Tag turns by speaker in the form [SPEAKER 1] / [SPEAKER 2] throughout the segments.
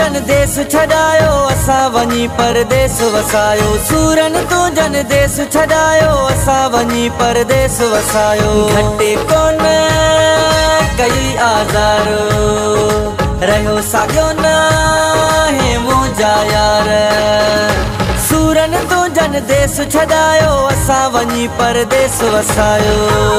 [SPEAKER 1] जन देश छॾायो असां वञी परदेस वसायो। सूरन तू जन देश छॾायो असां वञी परदेस वसायो। घटे कोन कई आज़ारो रहियो साॻियो न हे मुंहिंजा यार। सूरन तू जन देश छॾायो असां वञी परदेस वसायो।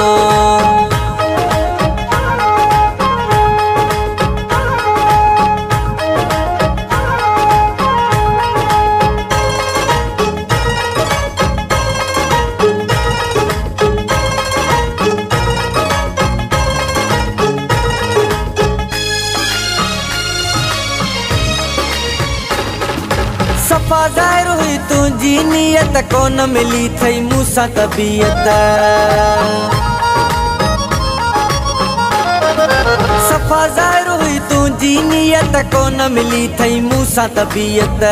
[SPEAKER 1] सफ़ा ज़ाहिर हुई तुंहिंजी नियत कोन मिली थई मूंसां तबीयत। सफ़ा ज़ाहिर हुई तुंहिंजी नियत कोन मिली थई मूंसां तबीयत।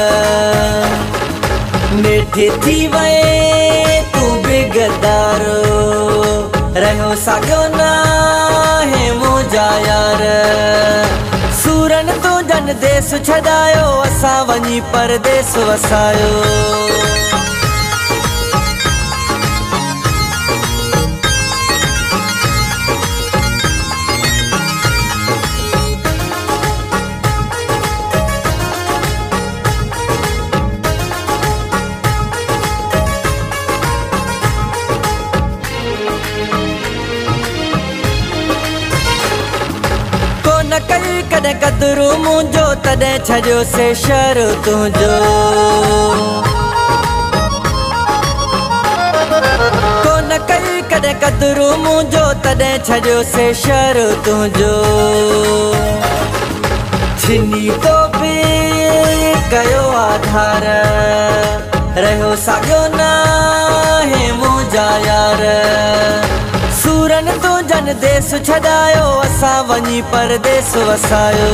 [SPEAKER 1] नेठे थी वए तूं बेगदारो रहियो साॻियो न हे मुंहिंजा यार। सूरन तू जन देश छॾायो असां वञी परदेस वसायो। कोन कई कॾहिं कदरू मुंहिंजो तॾहिं छॾियो से शर तुंहिंजो। कोन कई कॾहिं कदरू मुंहिंजो तॾहिं छॾियो से शर तुंहिंजो। छिनी तो बि कयो आधार रहियो साॻियो न हे मुंहिंजा यार। सूरन तू जन देश छॾायो असां वञी परदेस वसायो।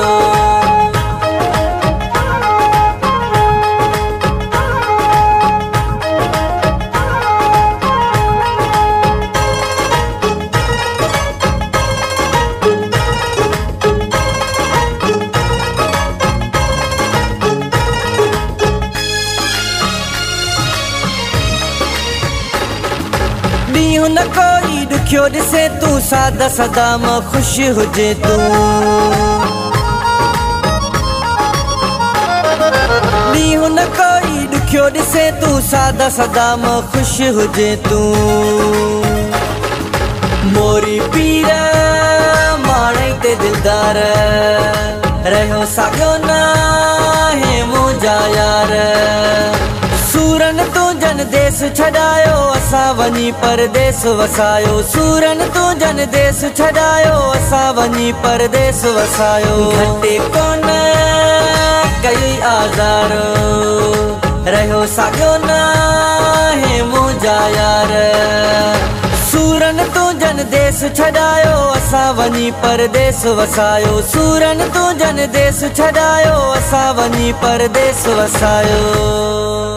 [SPEAKER 1] ॾींहुं न कोई ॾुखियो ॾिसे तूं सादा सदाम ख़ुशि हुजे तूं। ॾींहुं न कोई ॾुखियो ॾिसे तूं सादा सदाम ख़ुशि हुजे तूं। मोरी पीर माणे ते दिलदार रहियो साॻियो न हे मुंहिंजा यार। सूरन तू जन देश छॾायो असां वञी परदेस वसायो। सूरन तू जन देश छॾायो असां वञी परदेस वसायो। घटे कोन कई आज़ारो रहियो साॻियो न हे मुंहिंजा यार। सूरन तू जन देश छॾायो असां वञी परदेस वसायो। सूरन तू जन देश छॾायो असां वञी परदेस वसायो।